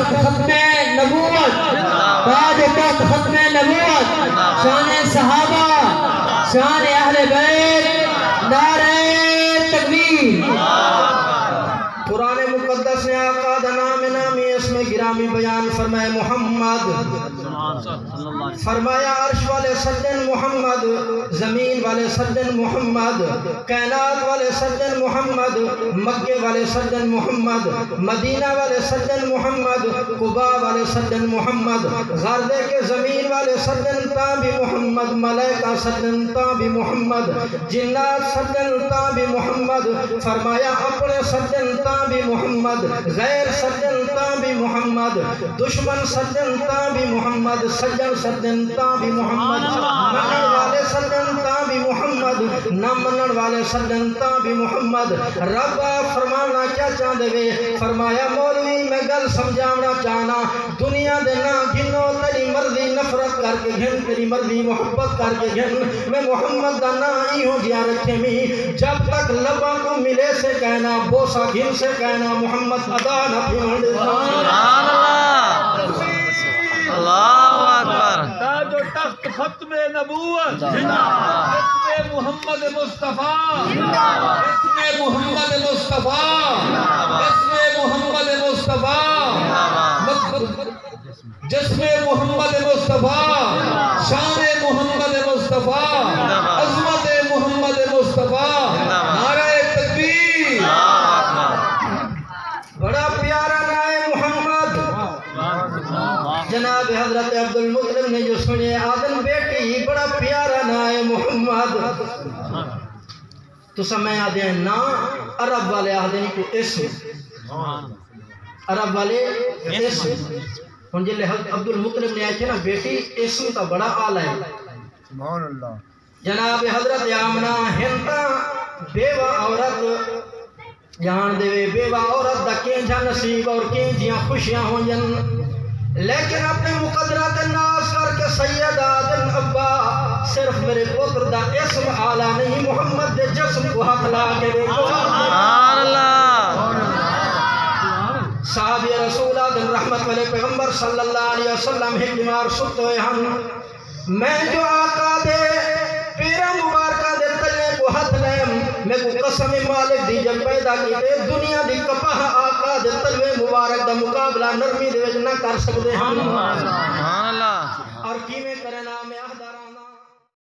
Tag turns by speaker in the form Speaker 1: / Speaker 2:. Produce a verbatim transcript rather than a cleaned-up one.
Speaker 1: تخت ختم نبوت، تاج و تخت ختم نبوت، شان صحابہ، شان اہل بیت، نعرہ تکبیر۔ قرآن مقدس نے آقا دا نام نامی اس میں گرامی بیان فرمائے محمد، فرمایا عرش والے سجن محمد، زمین والے سجن محمد، کائنات والے سجن محمد، مکے والے سجن محمد، مدینہ والے سجن محمد، قبا والے سجن محمد، غردے کے زمین والے سجن تابی محمد، ملائکہ سجن تابی محمد، جنات سجن تابی محمد، فرمایا اپنے سجن تابی محمد، غیر سجن تابی محمد، دشمن سجن تابی محمد، سجن سجن تابی محمد، منن والے سجن تابی محمد، نہ منن والے سجن تابی محمد۔ رب فرمانا کیا چاہتے ہوئے؟ فرمایا مولوی میں گل سمجھانا چاہنا، دنیا دے نا گنو تیری مرضی نفرت کر کے گھن، تیری مرضی محبت کر کے گھن، میں محمد دا نا ہی ہوں جیا رکھے می، جب تک لبا کو ملے سے کہنا، بوسا گھن سے کہنا محمد ادا نہ پھیون دے۔
Speaker 2: سبحان اللہ، اللہ اکبر۔
Speaker 3: تاج و تخت ختم نبوت، اسم محمد مصطفیٰ، اسم محمد مصطفیٰ، اسم محمد مصطفیٰ، جسم محمد مصطفیٰ، شان محمد مصطفیٰ، عظمت محمد مصطفیٰ، نعرہ تکبیر۔ بڑا پیارا نام محمد۔ جناب حضرت عبد المطلب نے جو سنے آدم بیٹی، بڑا پیارا نام محمد۔ تو سمجھ آدھے ہیں نا عرب والے آدھے کو اسم، عرب والے اسم، ان جلے عبد المطلب نے آئے نا بیٹی اسم کا بڑا آلہ ہے۔
Speaker 4: سبحان اللہ۔
Speaker 1: جناب حضرت آمنہ ہنتا بیوہ عورت جان دے، بیوہ عورت دا کینجا نصیب اور کینجیاں خوشیاں ہوں جن، لیکن اپنے مقدرات ناز کر کے سیدہ دن ابا صرف میرے پتر دا اسم آلہ نہیں، محمد دے جسم کو حق لا کے دے۔
Speaker 2: سبحان اللہ۔
Speaker 1: صحابی رسول دن رحمت والے پیغمبر صلی اللہ علیہ وسلم ہے بیمار ستے ہم، میں جو آقا دے پیرا مبارکہ دے تلے کو حد لیم، میں کو قسم مالک دی جب پیدا کی دے دنیا دی کپاہ آقا دے تلوے مبارک دا مقابلہ نرمی دے وجہ نہ کر سکتے ہم۔
Speaker 2: سبحان اللہ۔
Speaker 1: اور کیویں کرنا میں اہدہ